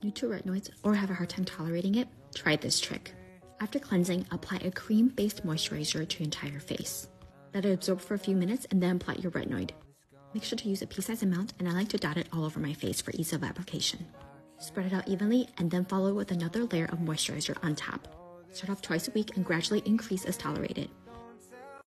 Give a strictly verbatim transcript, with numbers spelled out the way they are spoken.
New to retinoids or have a hard time tolerating it? Try this trick. After cleansing, apply a cream-based moisturizer to your entire face. Let it absorb for a few minutes and then apply your retinoid. Make sure to use a pea-sized amount, and I like to dot it all over my face for ease of application. Spread it out evenly and then follow with another layer of moisturizer on top. Start off twice a week and gradually increase as tolerated.